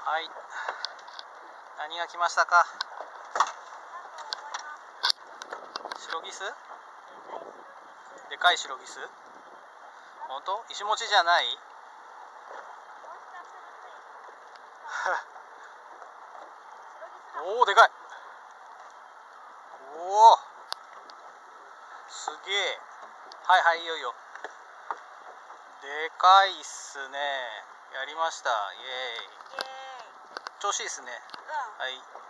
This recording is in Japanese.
はい、何が来ましたか？白ギス？でかい白ギス？本当？石持ちじゃない？おお、でかい。おお、すげえ。はいはい、いいよいいよ。でかいっすね。やりました。イエーイ。調子いいっすね。はい。